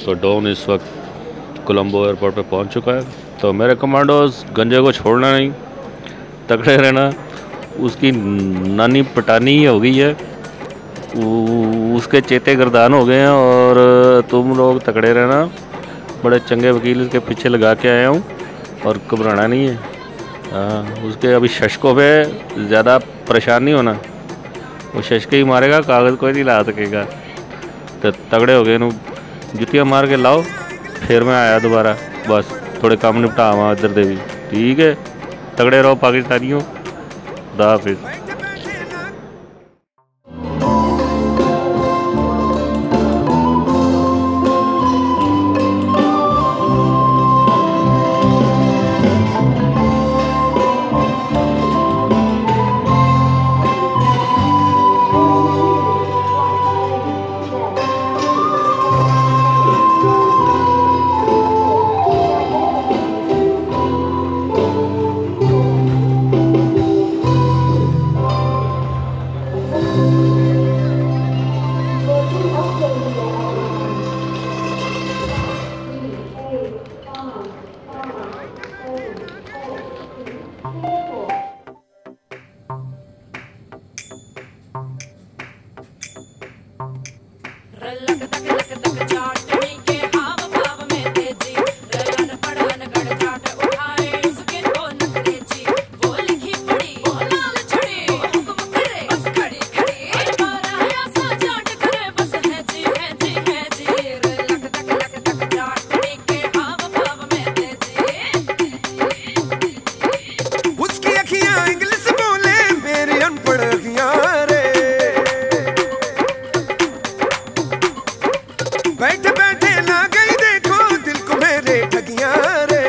तो डॉन इस वक्त कोलंबो एयरपोर्ट पे पहुंच चुका है। तो मेरे कमांडोज गंजे को छोड़ना नहीं, तगड़े रहना। उसकी नानी पटानी हो गई है, उसके चेते गर्दान हो गए हैं और तुम लोग तगड़े रहना। बड़े चंगे वकील के पीछे लगा के आया हूँ और घबराना नहीं है। उसके अभी शशकों पे ज़्यादा परेशान नहीं होना, वो शशके ही मारेगा, कागज़ कोई नहीं ला सकेगा। तो तगड़े हो गए, जुतियाँ मार के लाओ, फिर मैं आया दोबारा। बस थोड़े काम निपटा वहाँ इधर देवी, ठीक है। तगड़े रहो पाकिस्तानियों, खुदा हाफिज़। बैठे बैठे ना गई देखो दिल को मेरे ठगियां रे।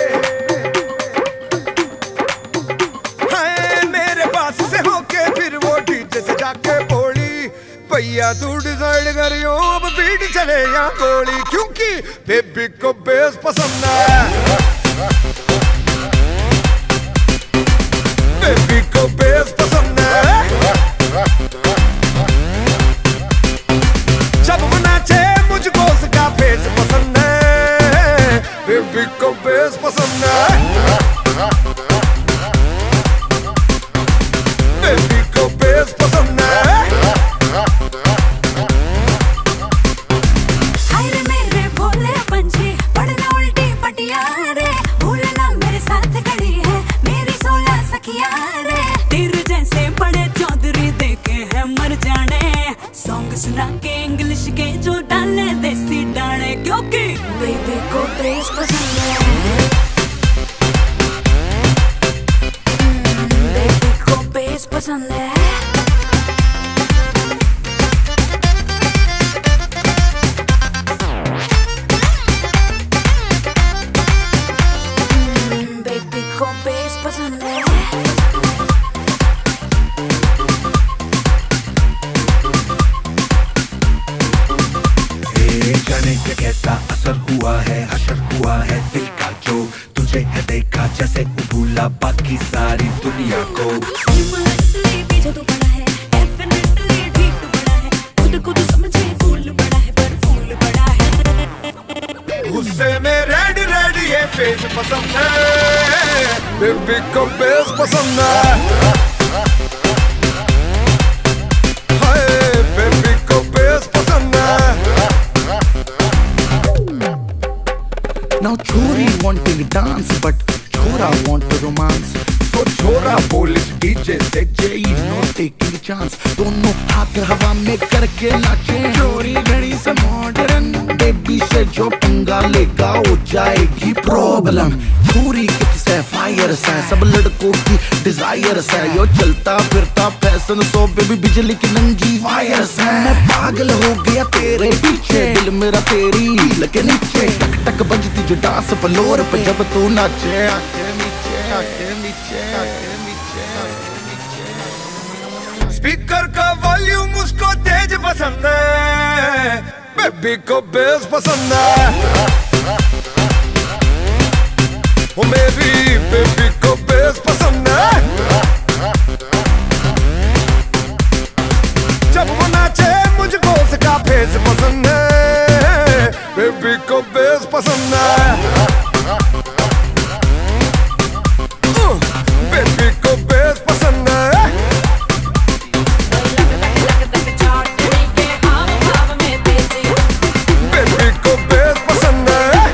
हाय मेरे पास से होके फिर वो डीजे से जाके बोली, भैया तू डिसाइड करियो अब बीट चले या गोली, क्योंकि बेबी को बेस पसंद है, बेबी को बेस पसंद है। जब वो नाचे मुझको उसका फेस पसंद है, बेबी को बेस पसंद है, बेबी को बेस पसंद है। हाय रे मेरे भोले पंछी, पढ़ना उल्टी पटिया रे, भूलना मेरे साथ खड़ी है मेरी 16 सखियां रे। तेरे जैसे बड़े चौधरी देखे हैं मर जाने, सॉन्ग सुना के इंग्लिश के जो डाले देसी डाले, क्योंकि बेबी को बेस पसंद है, बेबी को बेस पसंद है। बेबी को बेस पसंद है। जाने के कैसा असर हुआ है, असर हुआ है दिल का, जो तुझे है देखा जैसे भूला बाकी सारी दुनिया को। पीछे तो पड़ा है, डेफिनेटली ठीक तो पड़ा है, खुद को तो समझे फूल पड़ा है, पर फूल पड़ा है। गुस्से में रेड रेड ये फेस पसंद है, बेबी को बेस पसंद है। हाय बेबी को बेस पसंद है। Now chori wanting dance but chora want to romance, तो छोरा पुलिस डीजे से Jay is not taking chance, दोनों हाथ हवा में करके नाचे, चोरी घड़ी से मॉडर्न, बेबी से जो पंगा लेगा हो जाएगी प्रॉब्लम। चोरी किस है फायर है, सब लड़कों की डिजायर है, यो चलता फिरता फैशन सो बेबी बिजली की नंगी वायर है। मैं पागल हो गया तेरे पीछे, दिल मेरा तेरी लगे नीचे, टक टक बजती जो डांस फ्लोर पे जब तू नाचे, आके नीचे आके नीचे आके नीचे आके नीचे। स्पीकर का वॉल्यूम उसको तेज पसंद है, बेबी को बेस पसंद है। ओ मेरी बेबी को बेस पसंद है। जब वो नाचे मुझको उसका फेस पसंद है, बेबी बेबी को बेस पसंद है, बेबी को बेस पसंद है,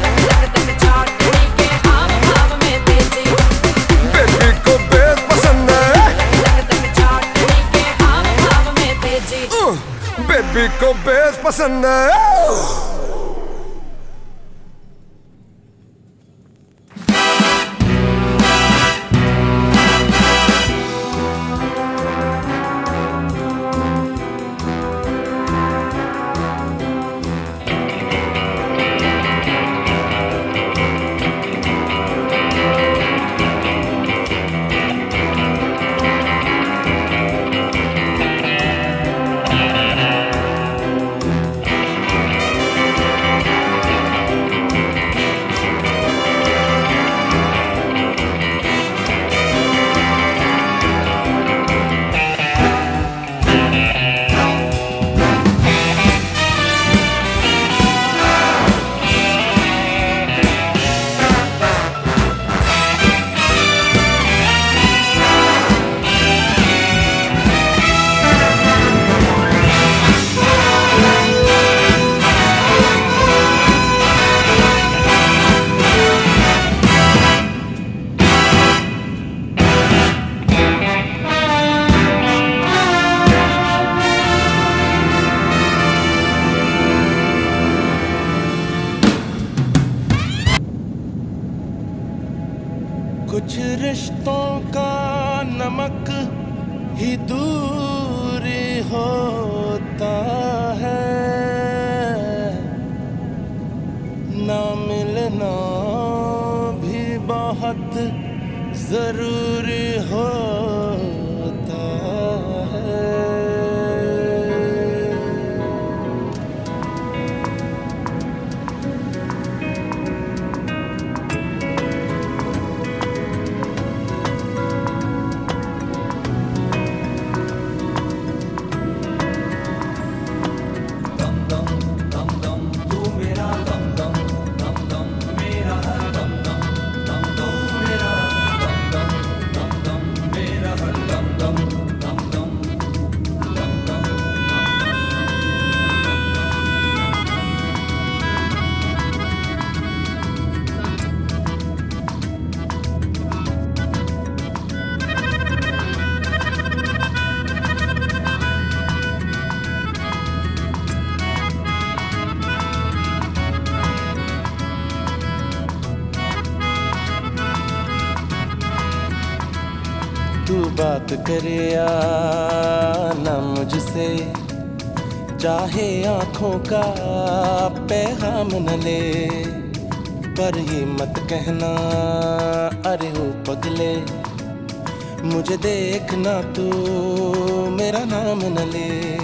बेबी को बेस पसंद है, बेबी को बेस पसंद है। कुछ रिश्तों का नमक ही दूर होता है, ना मिलना भी बहुत जरूरी होता है। तू बात करे या ना मुझसे, चाहे आँखों का पैगाम न ले, पर ये मत कहना अरे हो पगले, मुझे देखना तू मेरा नाम न ले।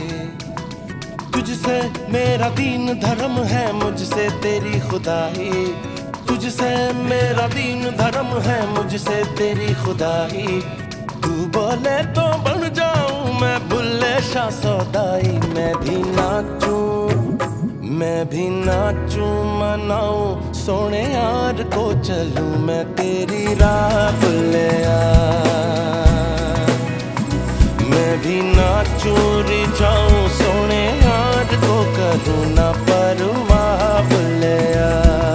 तुझसे मेरा दीन धर्म है, मुझसे तेरी खुदाई, तुझसे मेरा दीन धर्म है, मुझसे तेरी खुदाई। तू बोले तो बन जाऊं मैं बुल्ले शाह सौदाई, मैं भी नाचूं मनाऊं सोने यार को चलूं मैं तेरी राह बुल्लिया। मैं भी नाचूं रिझाऊं सोने यार को करूं ना परवाह बुल्लिया।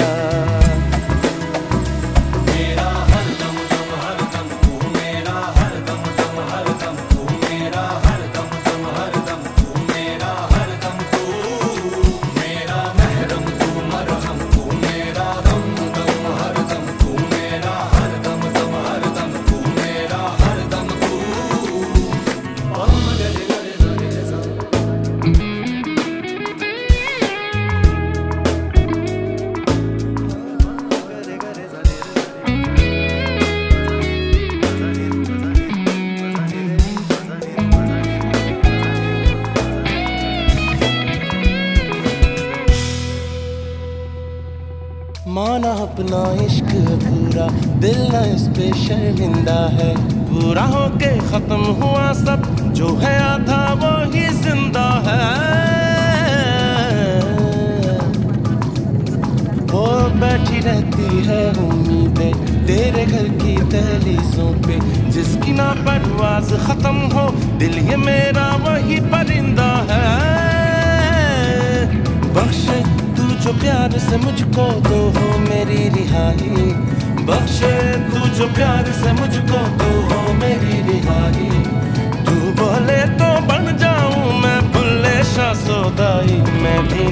माना अपना इश्क पूरा, दिल न इस पे शर्मिंदा है, पूरा होके खत्म हुआ सब, जो है आधा वो ही जिंदा है। हो बैठी रहती है उम्मीदें तेरे घर की दहलीजों पे, जिसकी ना परवाज खत्म हो दिल ये मेरा वही परिंदा है। बख्शे तू जो प्यार से मुझको दो हो मेरी रिहाई, बख्शे तू जो प्यार से मुझको दो हो मेरी रिहाई। तू बोले तो बन जाऊं मैं बुल्ले शाह सौदाई, मैं भी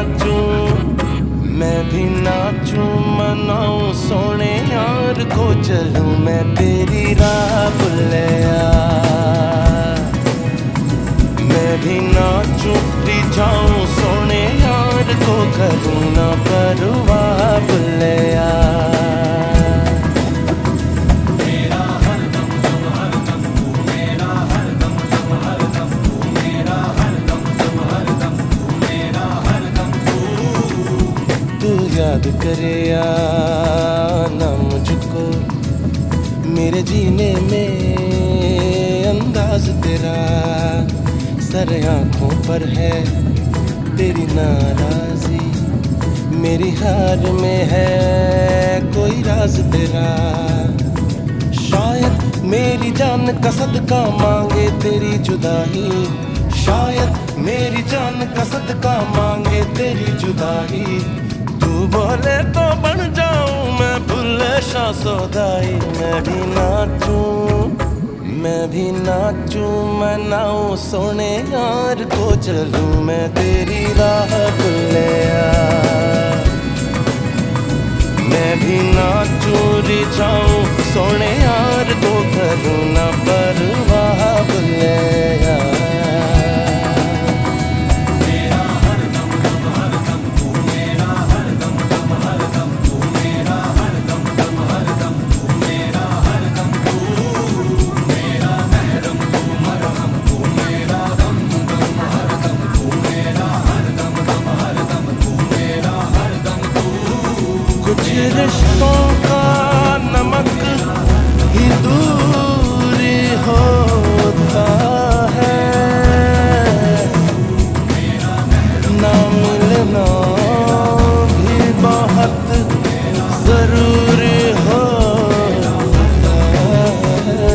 नाचूं मनाऊं सोने यार को, चलूं मैं तेरी राह बुल्लिया। मैं भी नाचूं रिझाऊं सोने यार को, करूं ना परवाह बुल्लिया। याद करे या ना मुझको मेरे जीने में अंदाज तेरा, सर आँखों पर है तेरी नाराजी, मेरी हार में है कोई राज तेरा। शायद मेरी जान का सदका मांगे तेरी जुदाई, शायद मेरी जान का सदका मांगे तेरी जुदाई। तू बोले तो बन जाऊं मैं बुल्ले शाह सौदाई, मैं भी नाचूं मनाऊं सोने यार को, चलूं मैं तेरी राह बुल्लिया। मैं भी नाचूं रिझाऊं सोने यार को, करूं ना परवाह बुल्लिया। रिश्तों का नमक ही दूरी होता है, ना मिलना भी बहुत जरूरी होता है।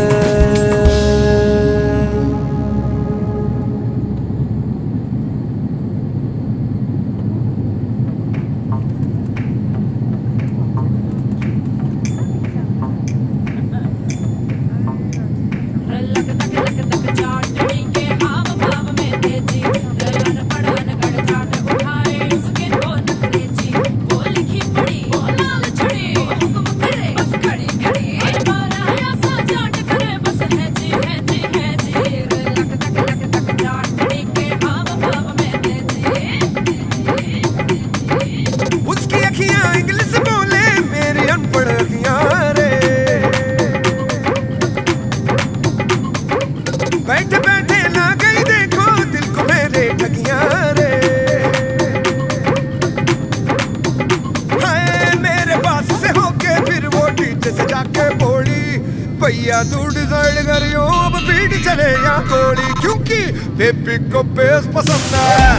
बैठे बैठे ना गई देखो दिल को मेरे ठगियां रे, हाय मेरे पास से होके फिर वो डीजे से जाके बोली, भैया तू डिसाइड करियो अब बीट चले या गोली, क्योंकि बेबी को बेस पसंद है,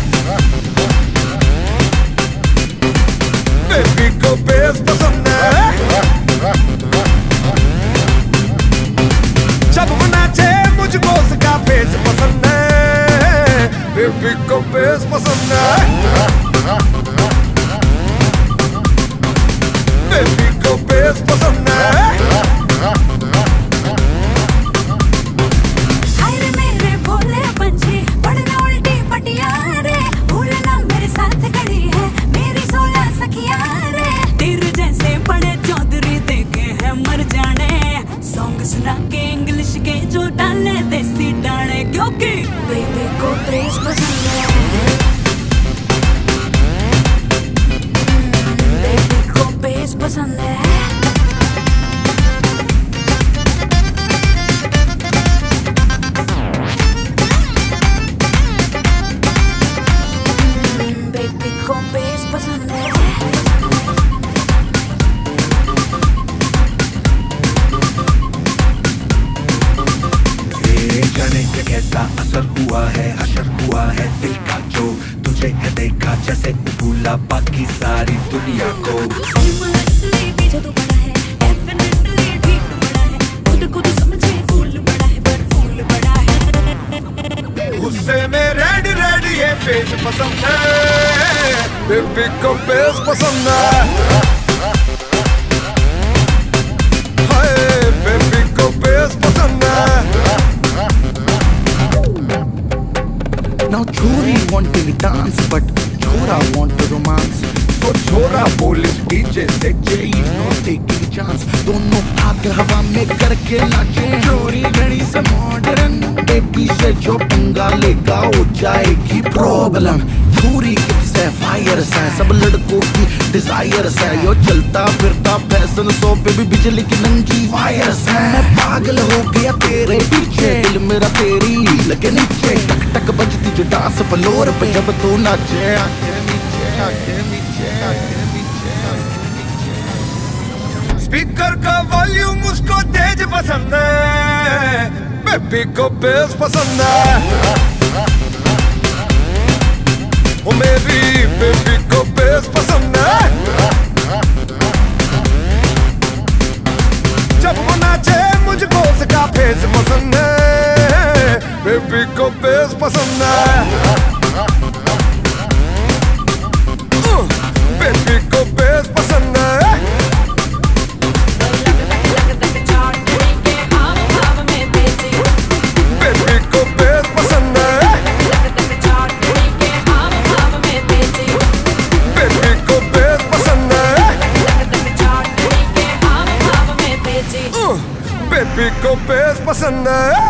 बेबी को बेस पसंद है। जब वो नाचे मुझको उसका बेस पसंद है, बेबी को बेस पसंद है, बेबी को बेस पसंद है। हाय मेरे भोले पंछी पढ़ना उल्टी पटिया रे, भूलना मेरे साथ खड़ी है मेरी 16 सखियां रे, तेरे जैसे बड़े चौधरी देखे हैं मर जाने, सॉन्ग सुना के इंग्लिश के जो डाले देसी डाले, क्योंकि बेबी को बेस पसंद है, बेबी को बेस पसंद है। बेबी को बेस पसंद है। जाने के कैसा असर हुआ है, हशर हुआ है दिल का जो तुझे है देखा, जैसे भूला बाकी सारी दुनिया बेबी को बेस पसंद है, हाय बेबी को बेस पसंद है। Now Chori wanting to dance, but Chora want to romance. तो छोरा पुलिस डीजे से Jay no taking chance. दोनों आग हवा में करके नाचे, चोरी घड़ी से मॉडर्न। बेबी से जो पंगा लेगा हो जाएगी प्रॉब्लम। चोरी किप्स है, फायर्स है, सब लड़कों की डिजायर्स है। यो चलता फिरता फैशन शो पे भी बिजली की नंगी वायर्स है। मैं पागल हो गया तेरे पीछे, दिल मेरा तेरी लगे नीचे। टक टक बजती जो डांस फ्लोर पे जब तू नाचे, आके नीचे आके नीचे आके नीचे आके नीचे। स्पीकर का वॉल्यूम उसको तेज पसंद है, बेबी को बेस पसंद है। ओ मेरी बेबी को बेस पसंद है, जब वो नाचे मुझको उसका फेस पसंद है, बेबी को बेस पसंद है। बेबी को बेस पसंद है, बेबी को बेस पसंद है, बेबी को बेस पसंद है, बेबी को बेस पसंद है।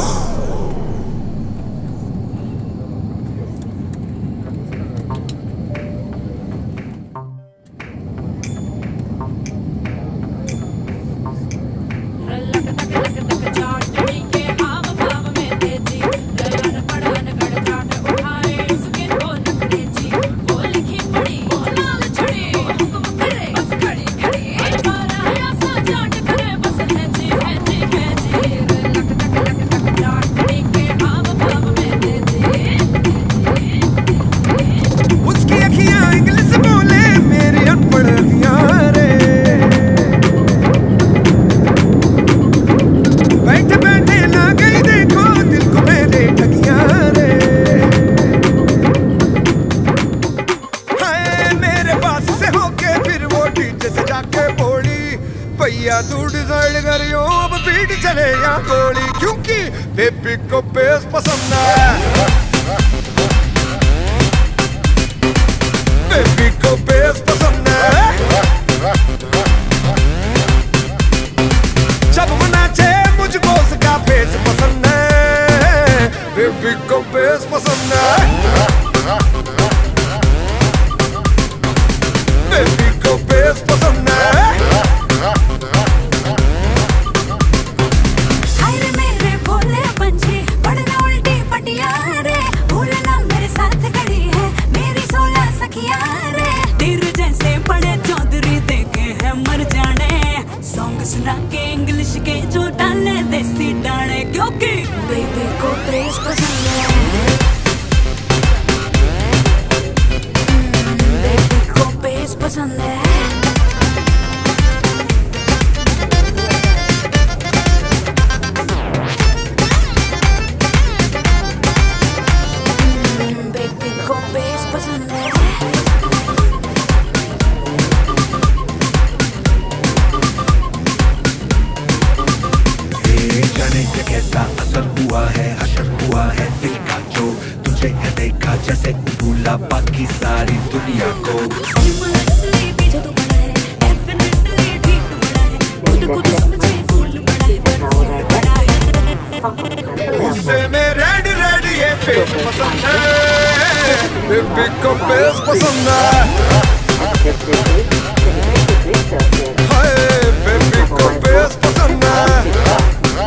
भैया तू डिसाइड करियो अब बीट चले या गोली, क्योंकि बेबी को बेस पसंद है, बेबी को बेस पसंद है। जब वो नाचे मुझको उसका फेस पसंद है, बेबी को बेस पसंद है, बेबी को बेस पसंद है। सुना के इंग्लिश के जो डाले देसी डाले, क्योंकि बेबी को बेस पसंद है, बेबी को बेस पसंद है। बेबी को बेस पसंद है। कैसा असर हुआ है, हशर हुआ है दिल का, जो तुझे है देखा जैसे भूला बाकी सारी दुनिया को। उससे में रेड रेड ये फेस पसंद है, बेबी को बेस पसंद है, हाय बेबी को बेस पसंद है।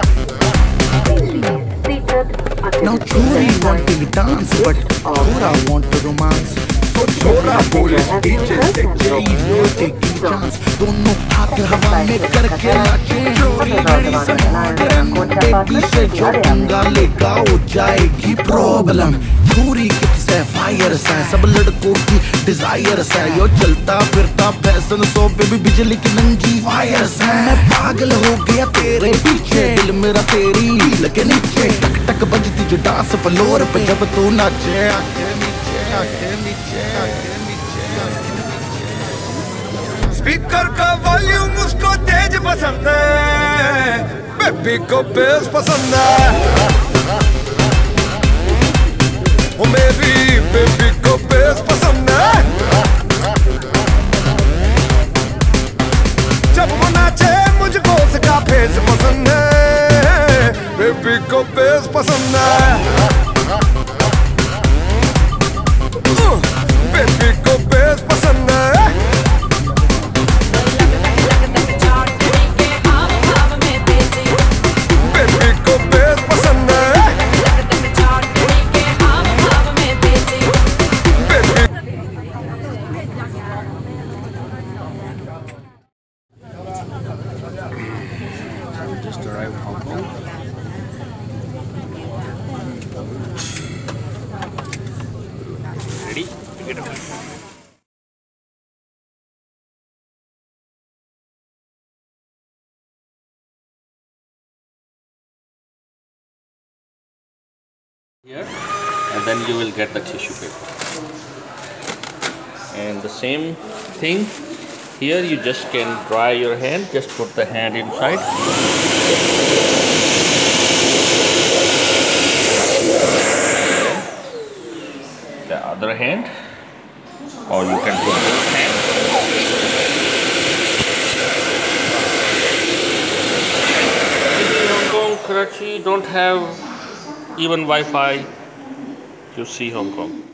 Now Chori wanting to dance, but Chora want to romance. तो छोरा पुलिस डीजे से Jay no taking chance. दोनों आग हवा में करके नाचे, चोरी घड़ी से मॉडर्न। बेबी से जो पंगा लेगा हो जाएगी प्रॉब्लम। चोरी किप्स है, फायर्स है, सब लड़कों की डिजायर्स है। यो चलता फिरता फैशन शो पे भी बिजली की नंगी वायर्स है। मैं पागल हो गया तेरे पीछे, दिल मेरा तेरी लगे नीचे। टक टक बजती जो डांस फ्लोर पे जब तू नाचे, आके नीचे आके नीचे आके नीचे। स्पीकर का वॉल्यूम उसको तेज पसंद है, बेबी को बेस पसंद है। ओ मेरी बेबी को बेस पसंद है। जब वो नाचे मुझको उसका फेस पसंद है, बेबी को बेस पसंद है। बेबी को बेस पसंद है। बेबी को बेस पसंद है। Just arrived Hong Kong. Ready? Get up. Here, and then you will get the tissue paper. And the same thing here, you just can dry your hand. Just put the hand inside. The other hand, or you can put both hands. Hong Kong, Karachi don't have even Wi-Fi. You see Hong Kong.